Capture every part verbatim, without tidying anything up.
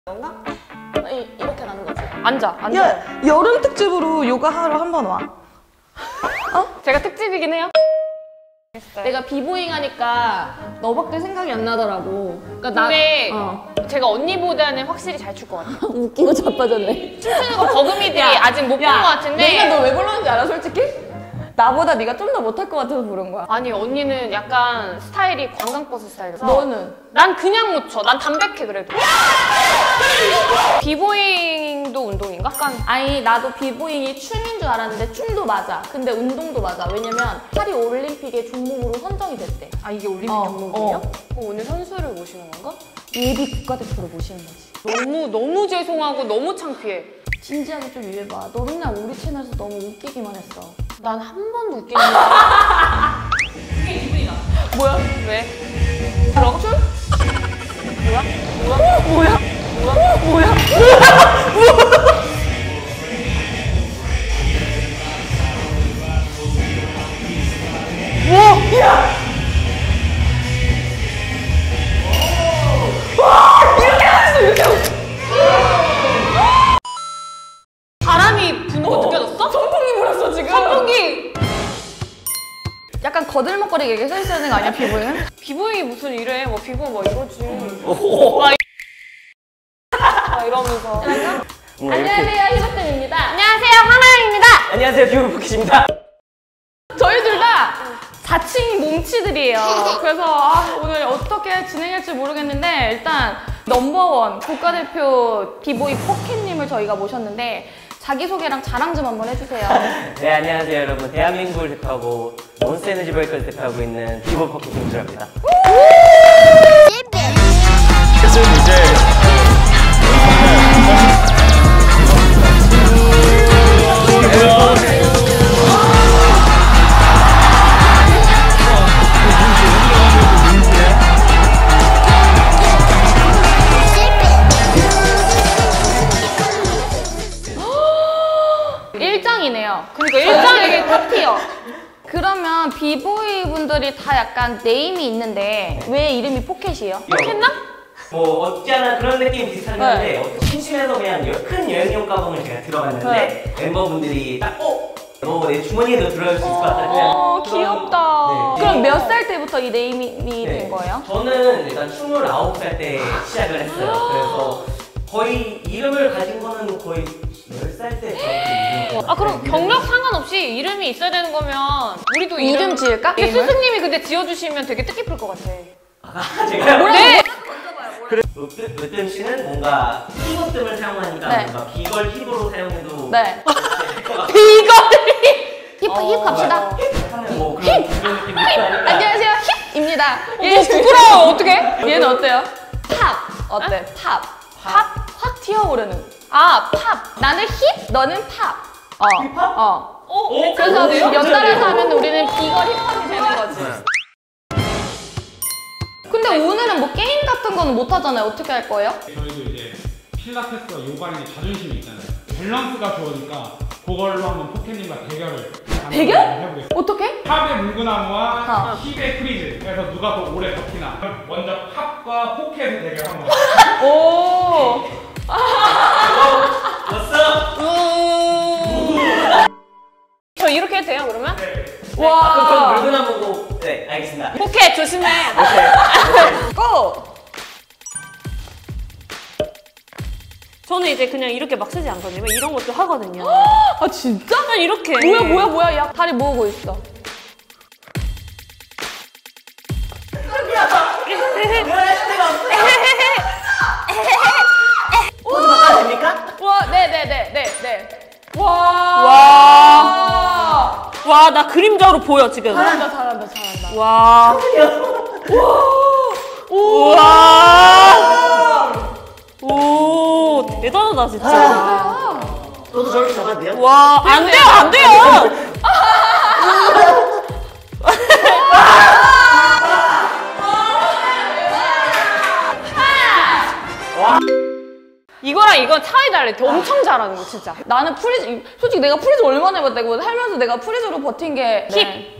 건가? 이, 이렇게 가는 거지. 앉아, 앉아. 야, 여름 특집으로 요가 하러 한 번 와. 어? 제가 특집이긴 해요. 내가 비보잉 하니까 너밖에 생각이 안 나더라고. 그러니까 나, 근데 어. 제가 언니보다는 확실히 잘 출 것 같아요. 웃기고 자빠졌네. 춤추는 거 버금이들이 야, 아직 못 본 야, 것 같은데. 내가 너 왜 불렀는지 알아, 솔직히? 나보다 네가 좀 더 못할 것 같아서 부른 거야. 아니 언니는 약간 스타일이 관광버스 스타일이라서. 너는? 난 그냥 못 춰. 난 담백해 그래도. 비보잉도 운동인가? 약간 아니 나도 비보잉이 춤인 줄 알았는데 춤도 맞아. 근데 운동도 맞아. 왜냐면 파리 올림픽의 종목으로 선정이 됐대. 아 이게 올림픽 어, 종목이에요? 어. 어, 오늘 선수를 모시는 건가? 예비 국가대표로 모시는 거지. 너무 너무 죄송하고 너무 창피해. 진지하게 좀 이해봐. 너 맨날 우리 채널에서 너무 웃기기만 했어. 난 한 번도 웃기는 거 같아. 그게 기분이다. 뭐야? 왜? 들어가? 춤? 뭐야? 뭐야? 뭐야? 뭐야? 와! 야! 와! 이렇게 했어, 이렇게 했어! 바람이 부는 거 어. 느껴졌어? 선풍기 불었어, 지금! 선풍기! 약간 거들먹거리게 이렇게 서 있어야 되는 거 아니야, 비보잉은? 비보잉이 무슨 이래? 뭐 비보 뭐 이러지. 오. 막, 이... 막 이러면서. 뭐 안녕하세요, 희석dem입니다. 안녕하세요, 하나입니다. 안녕하세요, 비보포켓입니다. 저희 둘 다 자칭 몸치들이에요. 그래서 아, 오늘 어떻게 진행할지 모르겠는데 일단 넘버원 국가대표 비보이 포켓님을 저희가 모셨는데 자기소개랑 자랑 좀 한번 해주세요. 네, 안녕하세요 여러분. 대한민국을 대표하고 몬스터에너지 브레이커를 대표하고 있는 비보포켓 김수라입니다. 그래서 이제 일장이네요. 그러니까 일장이 탑티어. 그러면 비보이 분들이 다 약간 네임이 있는데 왜 이름이 포켓이에요? 했나? 뭐 없지않아 그런 느낌 비슷하긴 네. 한데 어, 심심해서 그냥 여- 큰 여행용 가방을 제가 들어갔는데 멤버분들이 딱 어? 너 내 주머니에도 들어갈 수 있을 것 같다 그냥 어, 그런- 귀엽다. 네. 그럼 몇 살 때부터 이 네임이 네. 된 거예요? 저는 일단 스물아홉 살 때 시작을 했어요. 그래서 거의 이름을 가진 거는 거의 열 살 때 저한테 아 그럼 경력 상관없이 이름이 있어야 되는 거면 우리도 이름, 이름 지을까? 근데 이름을? 스승님이 근데 지어주시면 되게 뜻깊을 것 같아. 아, 제가요? 네! 으뜸, 으뜸 씨는 뭔가 힙어뜸을 사용하니까 네. 뭔가 비걸 힙으로 사용해도 네. 될것 같아요. 힙, 힙 갑시다. 하는 뭐 그런, 그런 느낌이 있다니까. 안녕하세요, 힙입니다. 뭐 부끄러워 어떡해? 얘는 어때요? 팝. 어때? 팝. 팝? 확 튀어오르는. 아 팝! 나는 힙, 너는 팝. 어. 힙합? 어. 어? 그래서 그래요? 연달아서 하면 우리는 비걸 힙합이 되는 거지. 근데 오늘은 뭐 게임 같은 거는 못 하잖아요. 어떻게 할 거예요? 저희도 이제 필라테스와 요가는 이제 자존심이 있잖아요. 밸런스가 좋으니까 그걸로 한번 포켓님과 대결을 대결? 해보겠습니다. 어떻게? 팝의 물구나무와 어. 힙의 프리즈. 그래서 누가 더 오래 버티나. 그럼 먼저 팝과 포켓의 대결 한번. 오. 왔어? 저 이렇게 해도 돼요 그러면? 아, 그럼 와. 저는 물구나 보고 네 알겠습니다. 포켓 조심해. 고! 저는 이제 그냥 이렇게 막 쓰지 않거든요. 이런 것도 하거든요. 아 진짜? 그냥 이렇게. 뭐야 뭐야 뭐야. 야 다리 모으고 있어. 포즈 바꿔도 됩니까? 와, 네네네 네 네. 와. 와. 와, 나 그림자로 보여, 지금. 잘한다 잘한다 잘한다. 와. 와. 오, 대단하다, 진짜. 저도 저렇게 잡아도 돼요? 와, 안 돼요, 안 돼요! 이거랑 이건 차이 달래. 엄청 잘하는 거 진짜. 나는 프리즈 솔직히 내가 프리즈 얼마나 해봤다 이거 살면서 내가 프리즈로 버틴 게 힙. 네.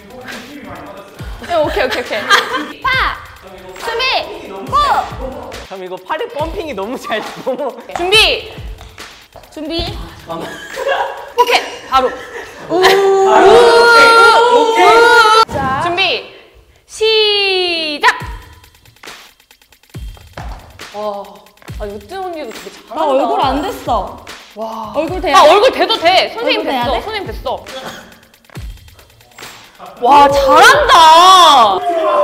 네, 오케이 오케이 오케이. 파 스미 고 그럼 이거 팔에 펌핑이 너무 잘 너무. 준비! 준비! 잠깐만. 포켓! 바로! 바로. 오케이. 오케이. 자, 준비! 시작! 와, 아 유진 언니도 되게 잘한다. 나 얼굴 안 됐어. 와. 얼굴 돼야 아, 돼? 얼굴 돼도 돼! 선생님 얼굴 돼야 됐어, 돼? 선생님 됐어. 와, 잘한다!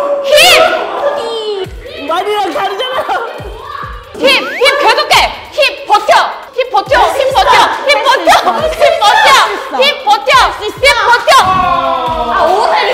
힙! 말이랑 다르잖아. 힙! 힙 계속해! 힙 버텨! 힙 버텨! 힙 버텨! 힙 버텨! 힙 버텨! 힙 버텨! 힙 버텨! 아, 오늘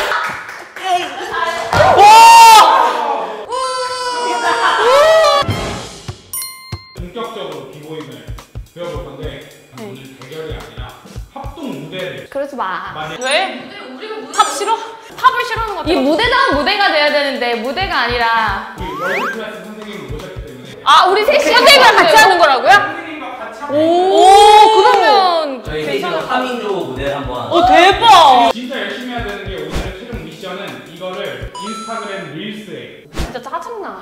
본격적으로 비보임을 배워볼 건데 오늘 대결이 아니라 합동 무대를 그러지 마. 만약 왜? 팝 싫어? 팝을 싫어하는 것 같아. 이 무대다운 무대가 돼야 되는데 무대가 아니라. 우리 월드 클래스 선생님을 모셨기 때문에 아, 우리 셋이 선생님이랑 같이 하는 거라고요? 선생님과 같이 하면 오, 그러면 저희 셋이서 삼인조 무대를 한번. 어, 대박! 진짜 열심히 해야 되는 게 오늘의 최종 미션은 이거를 인스타그램 릴스에 진짜 짜증나.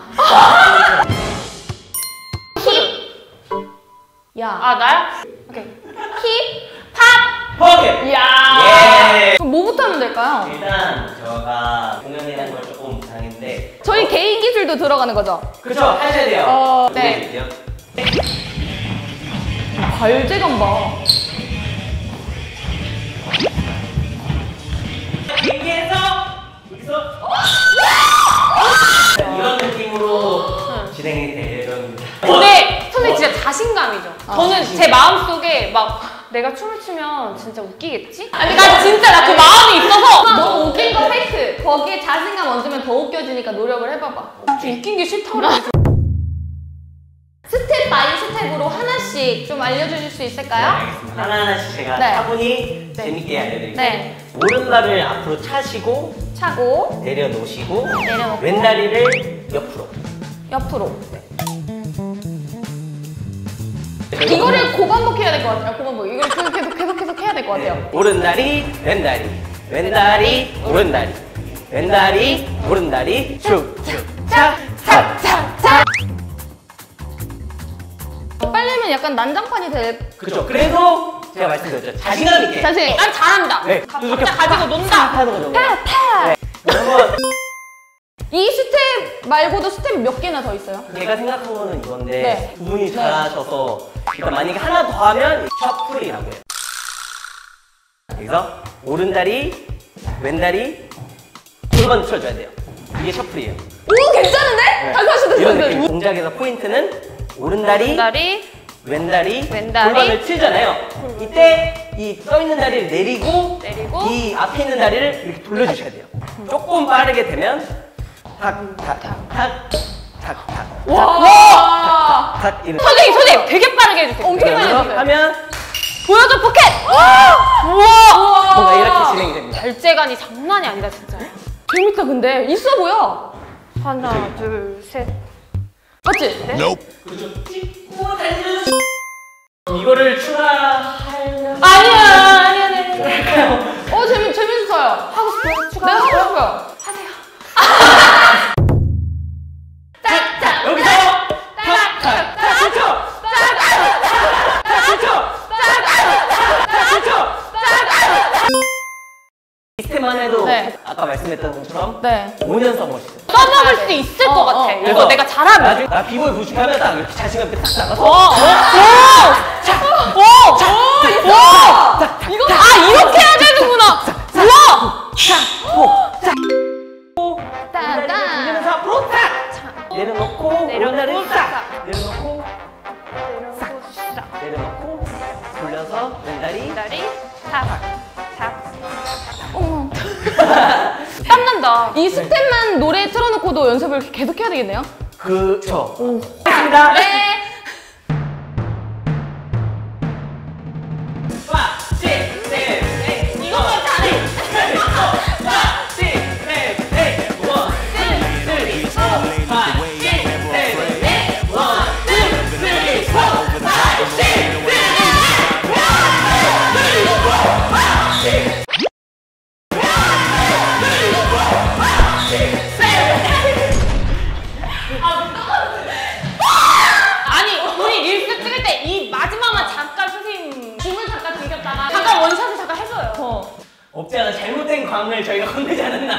야. 아, 나야? 오케이. 힙, 팝! 포켓. 야! 예. 그럼 뭐부터 하면 될까요? 일단 제가 공연이라는 걸 조금 당했는데. 저희 개인 기술도 들어가는 거죠? 그렇죠. 하셔야 돼요. 어, 네. 돼요. 발재감 봐. 여기에서 여기서 이런 느낌으로 진행이 될 예정입니다. 근데 선생님 진짜 자신감이죠. 저는 제 마음속에 막 내가 춤을 추면 진짜 웃기겠지? 아니 난 진짜 나 그 마음이 있어서 너무 웃긴 거 팩트. 거기에 자신감 얹으면 더 웃겨지니까 노력을 해봐봐. 웃긴 게 싫다고 그래. 스텝 바이 스텝으로 하나씩 좀 알려주실 수 있을까요? 알겠습니다. 하나하나씩 제가 네. 차분히 재밌게 알려드릴게요. 네. 오른발을 앞으로 차시고 차고 내려놓으시고 내려놓고 왼다리를 옆으로. 옆으로. 이거를 고반복해야 될 것 같아요. 고반복. 이걸 계속 계속 계속 계속 해야 될 것 같아요. 네. 오른다리 왼다리 왼다리 오른다리 왼다리 오른다리 쭉쭉차차차차. 빨리 하면 약간 난장판이 될. 그렇죠. 그래도 제가 말씀드렸죠. 자신감 있게. 자신. 난 잘한다. 네. 진짜 가지고 논다. 하는 거죠. 타 타. 네. 한번 이 스텝 말고도 스텝이 몇 개나 더 있어요? 제가 생각한 거는 이건데 네. 두 분이 잘하셔서 일단 만약에 하나 더 하면 셔플이라고 해요. 여기서 오른다리, 왼다리 골반 틀어줘야 돼요. 이게 셔플이에요. 오 괜찮은데? 다시 하셔도 이런 돼요. 느낌. 동작에서 포인트는 오른다리, 다리, 왼다리, 왼다리. 골반을 틀잖아요. 이때 이 써있는 다리를 내리고, 내리고. 이 앞에 있는 다리를 이렇게 돌려주셔야 돼요. 조금 빠르게 되면 탁, 탁, 탁, 탁, 탁, 탁, 와! 탁 이런. 선생님, 선생님 되게 빠르게 해주세요. 엄청 빨리 그래서 해주세요. 하면 보여줘 포켓! 우와! 뭔가 이렇게 진행이 됩니다. 결재간이 장난이 아니다 진짜. 재밌다 근데 있어 보여. 하나, 둘, 셋. 맞지? 그렇죠. 찍고 달려주. 이거를 추가하려면 아니야, 아니야, 아니야. 어 재밌 재밌어요. 하고 싶어요? 추가. 내가 하고 싶어요. 짝짝! 여기서 탁탁 탁 그렇죠. 탁탁 그렇죠. 그렇죠. 시스템만 해도 네. 아까 말씀했던 것처럼 네. 오 년 써보시죠. 써먹을 수 있을 것 어, 같아. 어. 이거 내가 잘하면. 나중에 나 비보이 부축하면 딱 이렇게 자신감 있게 탁 나가서 어, 어, 오! 오! 오! 와! 이거 아 이렇게 해야 되는구나. 우와! 따따. 돌리면서 앞으로 탁 내려놓고 내려놓고 오른다리 싹 내려놓고 싹. 내려놓고 돌려서 왼다리 다리 탁. 탁. 어머. 땀난다. 이 스텝만 노래 틀어놓고도 연습을 계속 해야 되겠네요. 그쵸. 했습니다. 네. 이것만 잘해. 제가 잘못된 광을 저희가 건네지 않았나.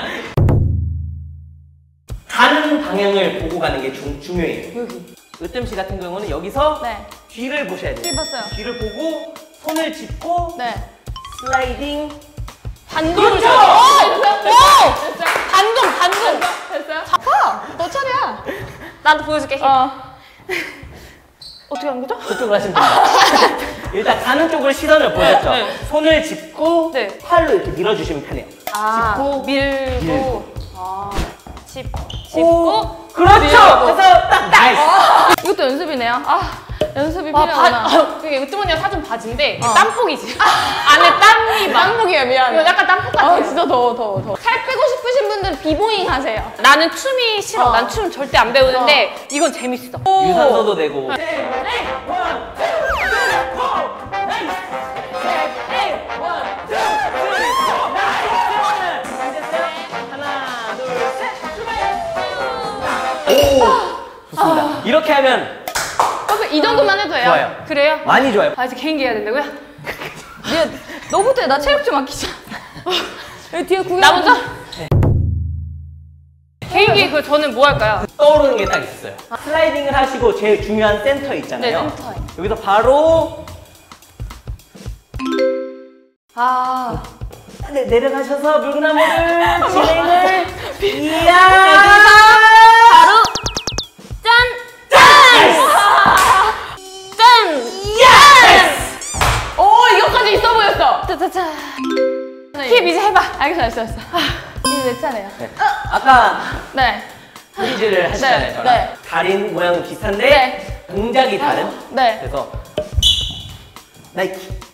가는 방향을 보고 가는 게 중, 중요해요. 여기. 으뜸 씨 같은 경우는 여기서 네. 뒤를 보셔야 돼요. 뒤 봤어요. 뒤를 보고 손을 짚고 네. 슬라이딩. 반동을 그렇죠! 줘야 오! 됐어요? 반동, 반동. 됐어요? 가! 너 차례야. 나도 보여줄게. 어. 어떻게 하는 거죠? 그쪽으로 하시면 됩니다. 일단 가는 쪽으로 시선을 보셨죠? 네. 손을 짚고 네. 팔로 이렇게 밀어주시면 편해요. 아, 짚고, 밀고. 밀고. 아, 짚, 오, 짚고. 그렇죠! 밀고. 그래서 딱 나이스! 이것도 연습이네요. 아, 연습이 아, 필요하구나. 바, 아, 그게 으뜸 언니가 사준 바지인데 어. 땀복이지. 안에 땀이 막. 땀복이에요, 미안해. 이거 약간 땀복 같아요. 아, 진짜 더워, 더워, 더워. 살 빼고 싶으신 분들은 비보잉 하세요. 나는 춤이 싫어. 어. 난 춤 절대 안 배우는데 이건 재밌어. 유산소도 되고. 오! 좋습니다. 이렇게 하면 그래서 이 정도만 해도 돼요. 좋아요. 그래요? 많이 좋아요. 아, 이제 개인기 해야 된다고요? 얘, 너부터 해. 나 체력 좀 아끼자. 여기 뒤에 구경. 나 먼저? 개인기 그 저는 뭐 할까요? 떠오르는 게 딱 있어요. 슬라이딩을 하시고 제일 중요한 센터 있잖아요. 네, 센터에. 여기서 바로 아. 네, 내려가셔서 물구나무를 진행을 이야 바로 짠! 짠! 짠! 예스! 오, 이거까지 있어 보였어. 짜자자. 힙 이제 해봐. 알겠어, 알겠어, 알겠어. 이제 내 차례야. 네. 아까 네. 브리즈를 하시잖아요. 네, 저랑. 네. 다린 모양은 비슷한데 네. 동작이 다른. 네. 그래서 나이키.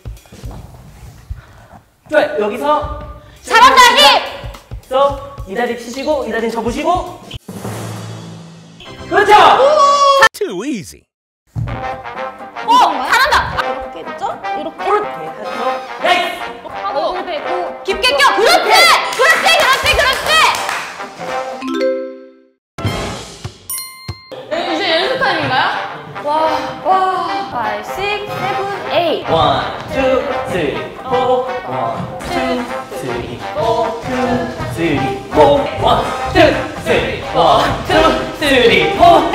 좋아요. 여기서 잘한다, 힙! 그래서 이 다리 피시고 이 다리는 접으시고. 그렇죠. Too easy. 어! 잘한다! 이렇게 했죠? 이렇게. 이렇게 해서 나이스. 하고 깊게 껴! 그렇지! 그렇지! 그렇지! 그렇지! 네, 이제 연습 타임인가요? 와, 와. five, six, seven, eight. One, two, three, four. One, two, three, four. Two, three, four. One, two, three, one, two, three, four.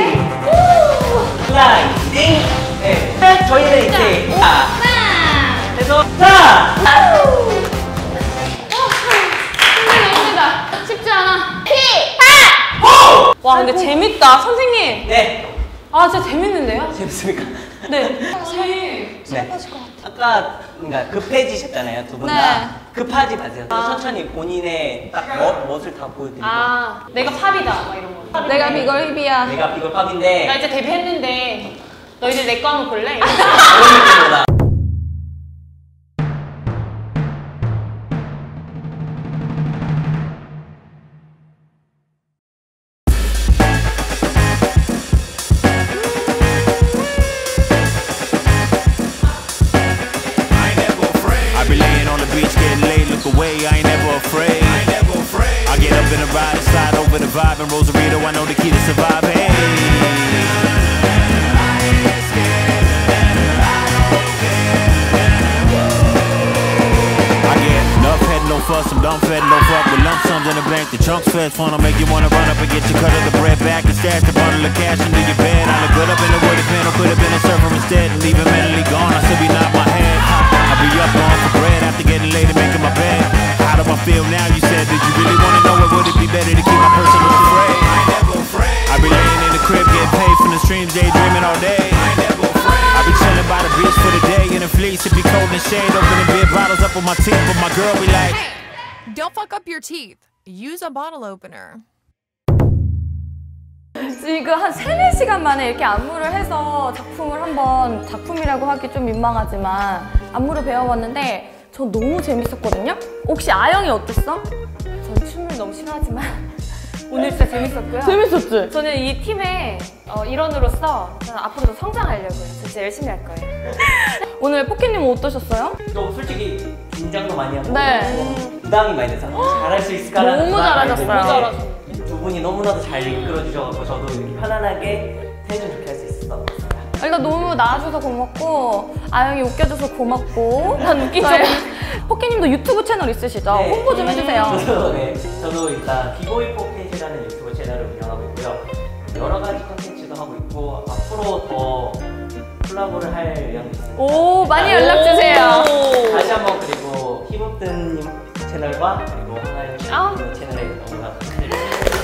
슬라이딩. 네, 저희는 이제 자, 그래서 자. 힘듭니다. 쉽지 않아. 와, 근데 재밌다. 선생님! 네, 아, 진짜 재밌는데요? 재밌습니까? 네. 네. 아까 그러니까 급해지셨잖아요, 두 분 다. 네. 급하지 마세요. 천천히 본인의 딱 멋, 멋을 다 보여드리고. 아, 내가 팝이다. 막 이런 거. 내가 비걸 힙이야. 내가 비걸 팝인데 나 이제 데뷔했는데 너희들 내 거 한번 볼래? 그런 느낌보다. I be laying on the beach getting laid, look away, I ain't never afraid. I get up in the ride and slide over the vibe and Rosarito, I know the key to surviving. I get enough head, no fuss, I'm dumb fed, no fuck with lump sums in the bank. The chunks feds wanna make you wanna run up and get your cut of the bread back and stash the bundle of cash into your bed. I look good up in the wooded panel, could have been a surfer instead and leave it mentally gone. I still be nod my head. I be up going for bread after getting laid and making my bed. How do I feel now? You said, did you really wanna know it? Would it be better to keep my personal afraid? I be laying in the crib getting paid from the streams, daydreaming all day. I be chilling by the beach for the day in a fleece. It be cold and shade, opening beer bottles up on my teeth, but my girl be like, Don't fuck up your teeth. Use a bottle opener. 지금 한 세네 시간 만에 이렇게 안무를 해서 작품을 한번, 작품이라고 하기 좀 민망하지만 안무를 배워봤는데 저 너무 재밌었거든요? 혹시 아영이 어땠어? 전 춤을 너무 싫어하지만 오늘 진짜 재밌었고요. 재밌었지? 저는 이 팀의 어, 일원으로서 저는 앞으로도 성장하려고요. 저 진짜 열심히 할 거예요. 오늘 포켓님은 어떠셨어요? 저 솔직히 긴장도 많이 하고 네. 부담이 많이 돼서 잘할 수 있을까라는 너무 부담이 많이 잘하셨어요. 되는데 너무 잘하셨어요. 두 분이 너무나도 잘 이끌어 주셔서 저도 이렇게 편안하게 텐션 좋게 할 수 있었던 것 같습니다. 일단 너무 나와줘서 고맙고 아영이 웃겨줘서 고맙고 난 웃긴 저희, 적 포켓님도 유튜브 채널 있으시죠? 네. 홍보 좀 해주세요. 저도, 네, 저도 일단 비보이 포켓이라는 유튜브 채널을 운영하고 있고요. 여러 가지 컨텐츠도 하고 있고 앞으로 더 콜라보를 할 의향도 있습니다. 오, 많이 연락 주세요. 다시 한번 그리고 힘없든님 채널과 그리고 하나의 아. 채널에 너무나 감사드립니다.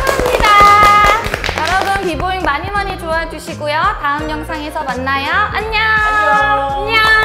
감사합니다. 여러분 비보잉 많이 많이 좋아해 주시고요. 다음 영상에서 만나요. 안녕. 안녕.